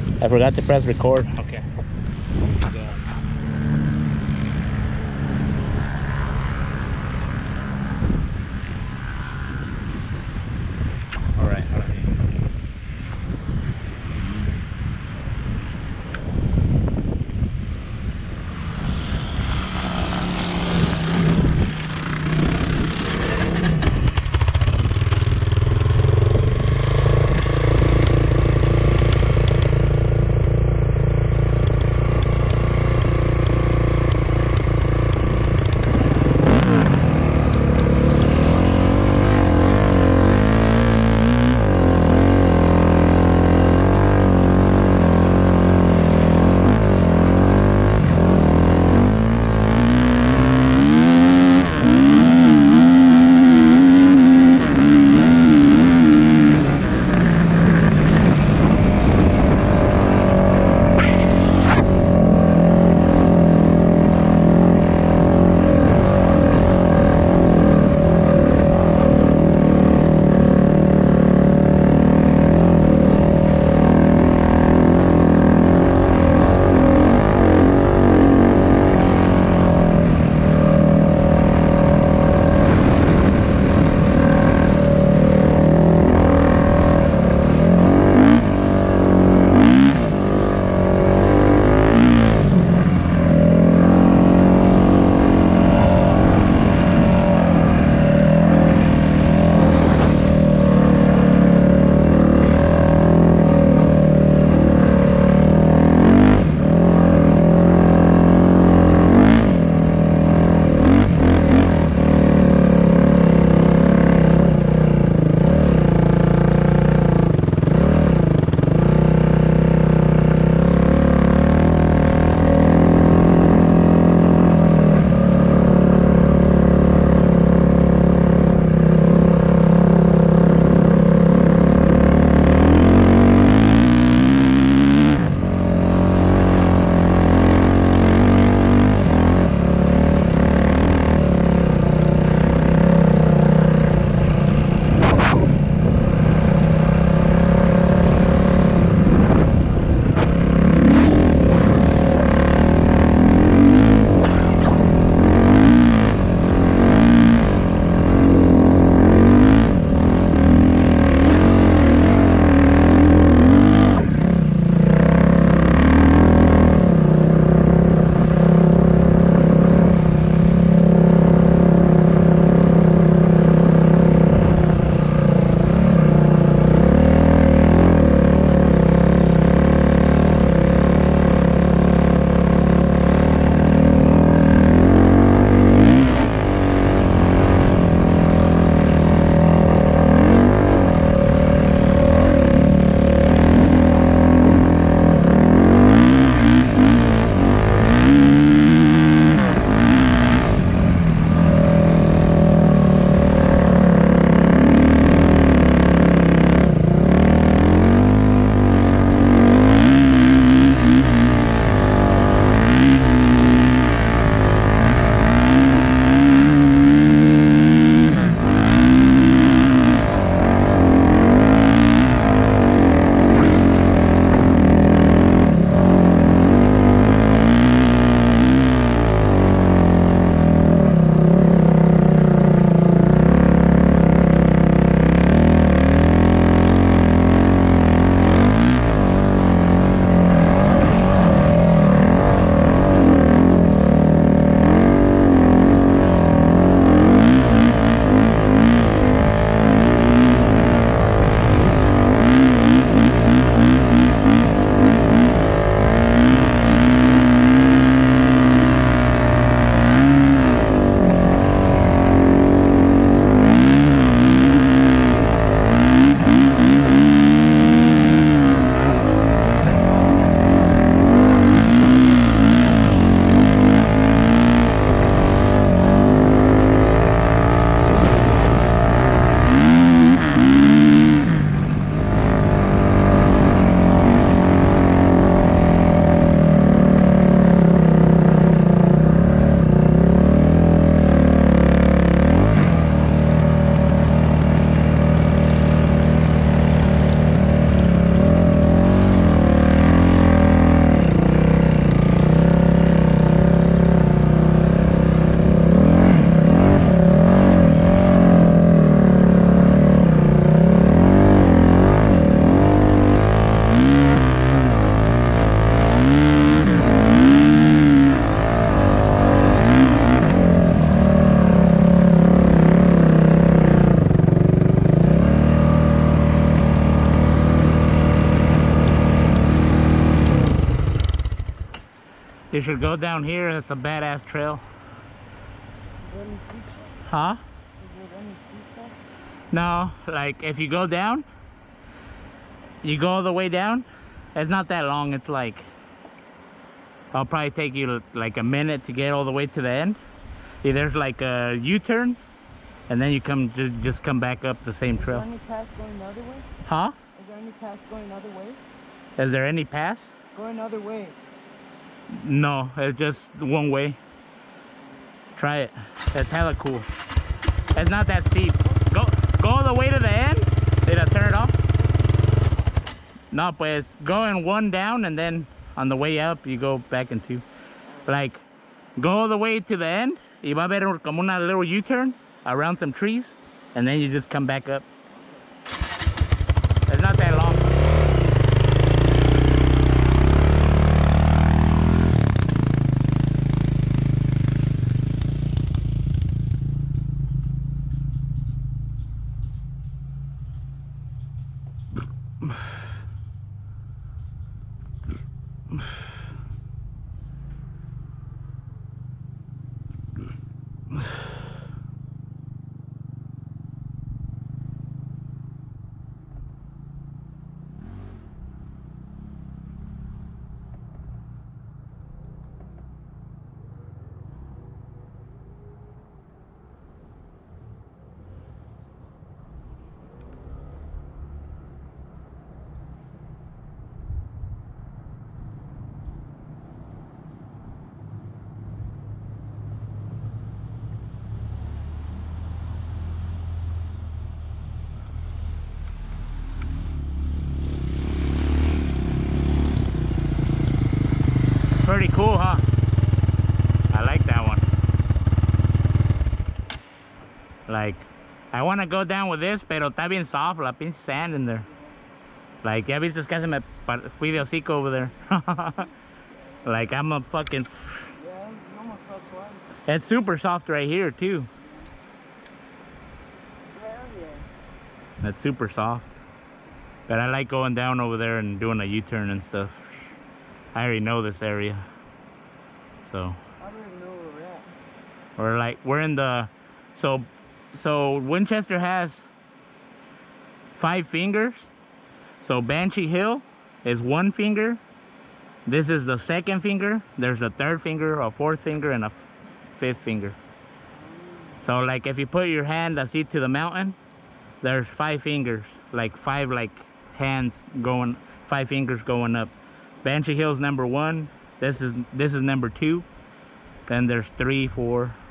I forgot to press record. Okay. All right. You should go down here. It's a badass trail. Is there any steep stuff? Huh? Is there any steep stuff? No, like if you go down, you go all the way down. It's not that long. It's like, I'll probably take you like a minute to get all the way to the end. Yeah, there's like a U-turn, and then you just come back up the same trail. Is there any pass going the other way? Huh? Is there any pass going other ways? Is there any pass? Going other way. No, it's just one way. Try it. It's hella cool. It's not that steep. Go all the way to the end. Did I turn it off? No, pues going one down, and then on the way up you go back in two. Like, go all the way to the end. Y va a haber como una little U-turn around some trees, and then you just come back up. It's not that long. Pretty cool, huh? I like that one. Like, I want to go down with this, pero está bien soft, la pinche sand in there. Like, ya viste que se me fui de hocico over there. Like, I'm a fucking... Yeah, you almost fell twice. It's super soft right here, too. Hell yeah. That's super soft. But I like going down over there and doing a U-turn and stuff. I already know this area. So... I don't even know where we're at. we're in the... So Winchester has 5 fingers. So Banshee Hill is 1 finger. This is the 2nd finger. There's a 3rd finger, a 4th finger, and a 5th finger. So like if you put your hand así to the mountain, there's 5 fingers, like 5 like hands going, 5 fingers going up. Banshee Hill's number 1. This is number 2. Then there's 3, 4,